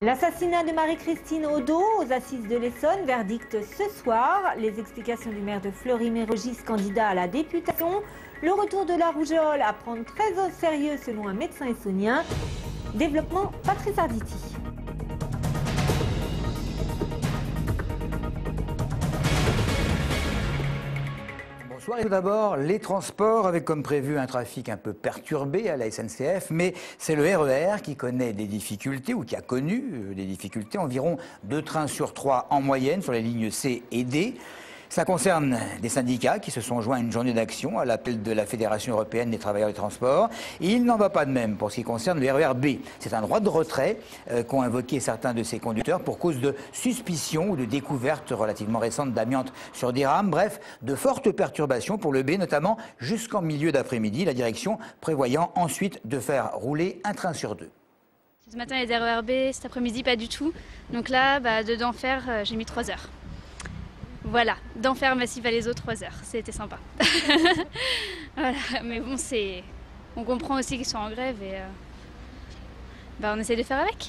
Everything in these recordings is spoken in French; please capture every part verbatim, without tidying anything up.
L'assassinat de Marie-Christine Audot aux assises de l'Essonne, verdict ce soir. Les explications du maire de Fleury-Mérogis, candidat à la députation. Le retour de la rougeole à prendre très au sérieux selon un médecin essonnien. Développement Patrice Arditi. Bonsoir. Et tout d'abord, les transports avec comme prévu un trafic un peu perturbé à la S N C F, mais c'est le R E R qui connaît des difficultés ou qui a connu des difficultés, environ deux trains sur trois en moyenne sur les lignes C et D. Ça concerne des syndicats qui se sont joints à une journée d'action à l'appel de la Fédération européenne des travailleurs des transports. Et il n'en va pas de même pour ce qui concerne le R E R B. C'est un droit de retrait euh, qu'ont invoqué certains de ses conducteurs pour cause de suspicion ou de découverte relativement récente d'amiante sur des rames. Bref, de fortes perturbations pour le B, notamment jusqu'en milieu d'après-midi. La direction prévoyant ensuite de faire rouler un train sur deux. Ce matin, les R E R B, cet après-midi, pas du tout. Donc là, bah, de d'enfer, euh, j'ai mis trois heures. Voilà, d'enfer massif à les eaux, trois heures. C'était sympa. Voilà, mais bon, c'est... On comprend aussi qu'ils sont en grève et... Euh... Bah, on essaie de faire avec.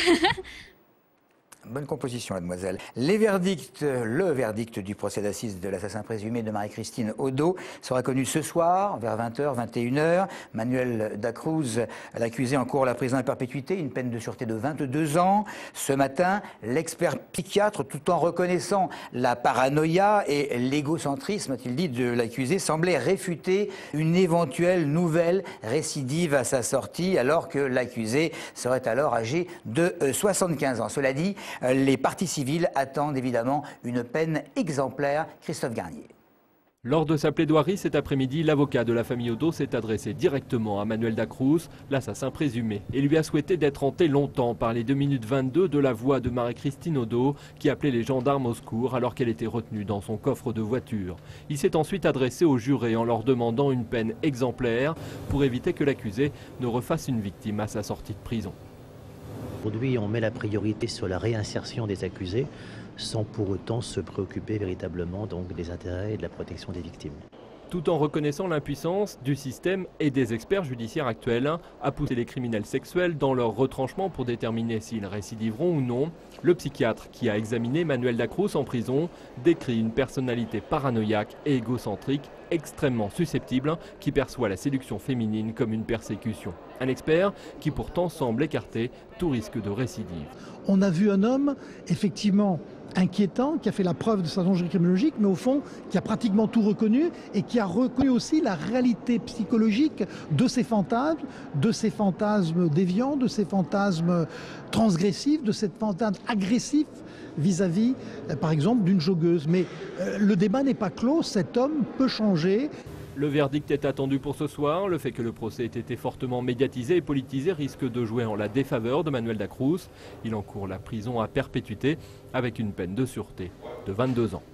Bonne composition, mademoiselle. Les verdicts, le verdict du procès d'assises de l'assassin présumé de Marie-Christine Audot sera connu ce soir, vers vingt heures, vingt et une heures. Manuel Dacruz, l'accusé, encourt la prison à perpétuité, une peine de sûreté de vingt-deux ans. Ce matin, l'expert psychiatre, tout en reconnaissant la paranoïa et l'égocentrisme, a-t-il dit, de l'accusé, semblait réfuter une éventuelle nouvelle récidive à sa sortie, alors que l'accusé serait alors âgé de soixante-quinze ans. Cela dit, les parties civiles attendent évidemment une peine exemplaire. Christophe Garnier. Lors de sa plaidoirie cet après-midi, l'avocat de la famille Audot s'est adressé directement à Manuel Dacruz, l'assassin présumé, et lui a souhaité d'être hanté longtemps par les deux minutes vingt-deux de la voix de Marie-Christine Audot qui appelait les gendarmes au secours alors qu'elle était retenue dans son coffre de voiture. Il s'est ensuite adressé aux jurés en leur demandant une peine exemplaire pour éviter que l'accusé ne refasse une victime à sa sortie de prison. Aujourd'hui, on met la priorité sur la réinsertion des accusés sans pour autant se préoccuper véritablement donc des intérêts et de la protection des victimes. Tout en reconnaissant l'impuissance du système et des experts judiciaires actuels à pousser les criminels sexuels dans leur retranchement pour déterminer s'ils récidiveront ou non, le psychiatre qui a examiné Manuel Dacruz en prison décrit une personnalité paranoïaque et égocentrique extrêmement susceptible qui perçoit la séduction féminine comme une persécution. Un expert qui pourtant semble écarter tout risque de récidive. On a vu un homme effectivement inquiétant, qui a fait la preuve de sa danger criminologique, mais au fond, qui a pratiquement tout reconnu et qui a reconnu aussi la réalité psychologique de ses fantasmes, de ses fantasmes déviants, de ses fantasmes transgressifs, de ses fantasmes agressifs vis-à-vis, euh, par exemple, d'une joggeuse. Mais euh, le débat n'est pas clos, cet homme peut changer. Le verdict est attendu pour ce soir. Le fait que le procès ait été fortement médiatisé et politisé risque de jouer en la défaveur de Manuel Dacruz. Il encourt la prison à perpétuité avec une peine de sûreté de vingt-deux ans.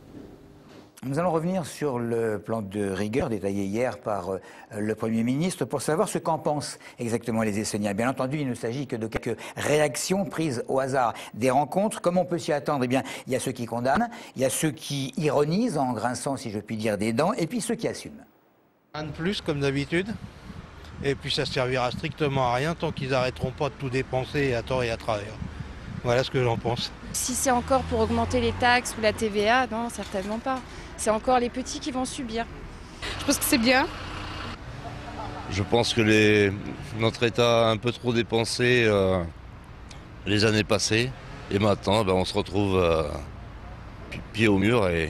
Nous allons revenir sur le plan de rigueur détaillé hier par euh, le Premier ministre pour savoir ce qu'en pensent exactement les Essonniens. Bien entendu, il ne s'agit que de quelques réactions prises au hasard des rencontres. Comme on peut s'y attendre, eh bien, il y a ceux qui condamnent, il y a ceux qui ironisent en grinçant, si je puis dire, des dents, et puis ceux qui assument. Un de plus, comme d'habitude. Et puis ça servira strictement à rien tant qu'ils n'arrêteront pas de tout dépenser à tort et à travers. Voilà ce que j'en pense. Si c'est encore pour augmenter les taxes ou la T V A, non, certainement pas. C'est encore les petits qui vont subir. Je pense que c'est bien. Je pense que les... notre État a un peu trop dépensé euh, les années passées. Et maintenant, ben, on se retrouve euh, pied au mur. Et, et,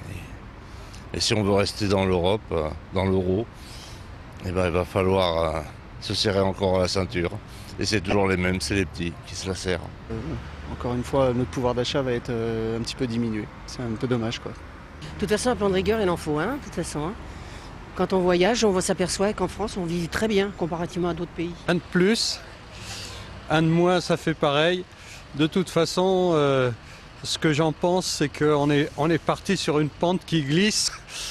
et si on veut rester dans l'Europe, euh, dans l'euro, eh ben, il va falloir euh, se serrer encore la ceinture. Et c'est toujours les mêmes, c'est les petits qui se la serrent. Euh, encore une fois, notre pouvoir d'achat va être euh, un petit peu diminué. C'est un peu dommage, quoi. De toute façon, un plan de rigueur, il en faut un, de toute façon. Hein. Quand on voyage, on s'aperçoit qu'en France, on vit très bien comparativement à d'autres pays. Un de plus, un de moins, ça fait pareil. De toute façon, euh, ce que j'en pense, c'est qu'on est, on est parti sur une pente qui glisse.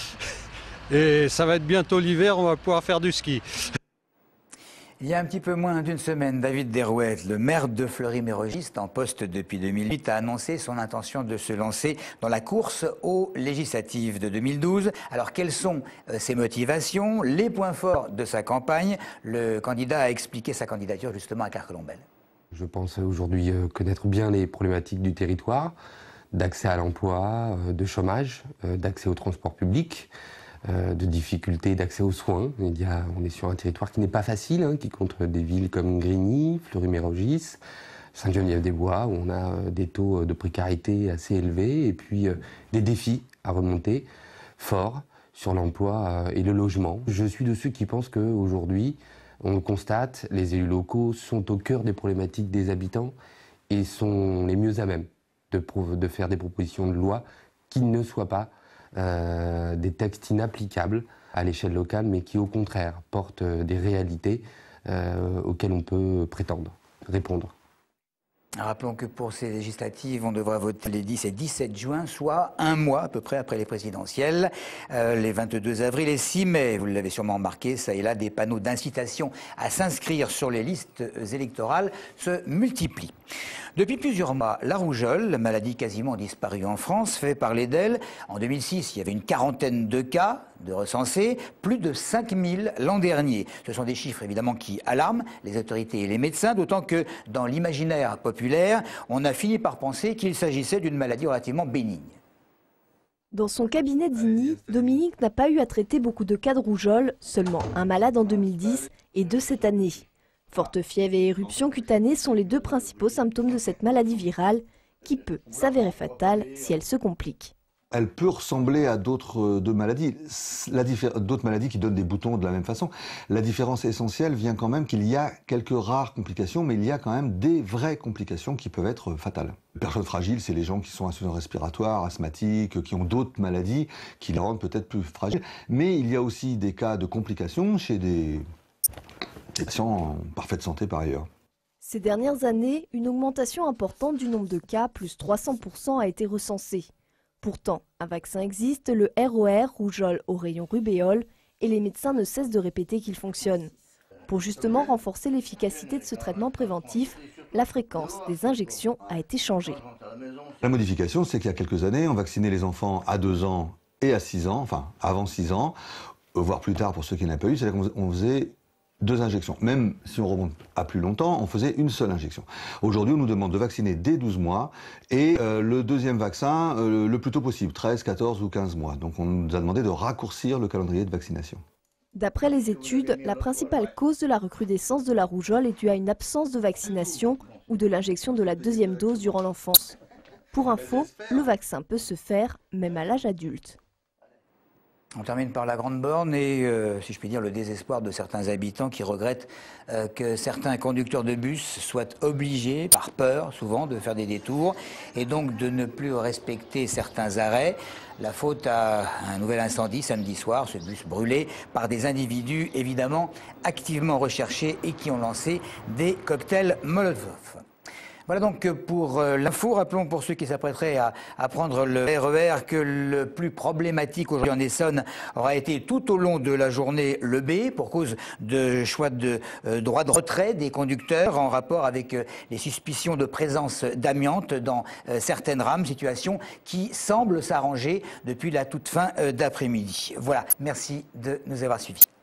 Et ça va être bientôt l'hiver, on va pouvoir faire du ski. Il y a un petit peu moins d'une semaine, David Derouet, le maire de Fleury-Mérogis, en poste depuis deux mille huit, a annoncé son intention de se lancer dans la course aux législatives de deux mille douze. Alors, quelles sont euh, ses motivations, les points forts de sa campagne? Le candidat a expliqué sa candidature justement à Claire Colombel. Je pense aujourd'hui connaître bien les problématiques du territoire, d'accès à l'emploi, de chômage, d'accès au transport public, de difficultés d'accès aux soins. Il y a, on est sur un territoire qui n'est pas facile, hein, qui compte des villes comme Grigny, Fleury-Mérogis, Sainte-Geneviève-des-Bois, où on a des taux de précarité assez élevés, et puis des défis à remonter forts sur l'emploi et le logement. Je suis de ceux qui pensent qu'aujourd'hui, on le constate, les élus locaux sont au cœur des problématiques des habitants et sont les mieux à même de, de faire des propositions de loi qui ne soient pas euh, des textes inapplicables à l'échelle locale, mais qui au contraire portent des réalités euh, auxquelles on peut prétendre, répondre. Rappelons que pour ces législatives, on devra voter les dix et dix-sept juin, soit un mois à peu près après les présidentielles. Euh, les vingt-deux avril et six mai, vous l'avez sûrement remarqué, ça et là, des panneaux d'incitation à s'inscrire sur les listes électorales se multiplient. Depuis plusieurs mois, la rougeole, maladie quasiment disparue en France, fait parler d'elle. En deux mille six, il y avait une quarantaine de cas de recensés, plus de cinq mille l'an dernier. Ce sont des chiffres évidemment qui alarment les autorités et les médecins, d'autant que dans l'imaginaire populaire, on a fini par penser qu'il s'agissait d'une maladie relativement bénigne. Dans son cabinet d'Igny, Dominique n'a pas eu à traiter beaucoup de cas de rougeole, seulement un malade en deux mille dix et deux cette année. Forte fièvre et éruption cutanée sont les deux principaux symptômes de cette maladie virale qui peut s'avérer fatale si elle se complique. Elle peut ressembler à d'autres euh, maladies, d'autres maladies qui donnent des boutons de la même façon. La différence essentielle vient quand même qu'il y a quelques rares complications, mais il y a quand même des vraies complications qui peuvent être fatales. Les personnes fragiles, c'est les gens qui sont insuffisants respiratoires, asthmatiques, qui ont d'autres maladies qui les rendent peut-être plus fragiles. Mais il y a aussi des cas de complications chez des, des patients en parfaite santé par ailleurs. Ces dernières années, une augmentation importante du nombre de cas, plus trois cents pour cent, a été recensée. Pourtant, un vaccin existe, le R O R, rougeole au rayon rubéole, et les médecins ne cessent de répéter qu'il fonctionne. Pour justement renforcer l'efficacité de ce traitement préventif, la fréquence des injections a été changée. La modification, c'est qu'il y a quelques années, on vaccinait les enfants à deux ans et à six ans, enfin avant six ans, voire plus tard pour ceux qui n'avaient pas eu, c'est-à-dire qu'on faisait deux injections. Même si on remonte à plus longtemps, on faisait une seule injection. Aujourd'hui, on nous demande de vacciner dès douze mois et euh, le deuxième vaccin euh, le plus tôt possible, treize, quatorze ou quinze mois. Donc on nous a demandé de raccourcir le calendrier de vaccination. D'après les études, la principale cause de la recrudescence de la rougeole est due à une absence de vaccination ou de l'injection de la deuxième dose durant l'enfance. Pour info, le vaccin peut se faire même à l'âge adulte. On termine par la grande borne et, euh, si je puis dire, le désespoir de certains habitants qui regrettent euh, que certains conducteurs de bus soient obligés, par peur souvent, de faire des détours et donc de ne plus respecter certains arrêts. La faute à un nouvel incendie samedi soir, ce bus brûlé par des individus évidemment activement recherchés et qui ont lancé des cocktails Molotov. Voilà donc pour l'info. Rappelons pour ceux qui s'apprêteraient à, à prendre le R E R que le plus problématique aujourd'hui en Essonne aura été tout au long de la journée le B pour cause de choix de euh, droit de retrait des conducteurs en rapport avec euh, les suspicions de présence d'amiante dans euh, certaines rames, situation qui semble s'arranger depuis la toute fin euh, d'après-midi. Voilà, merci de nous avoir suivis.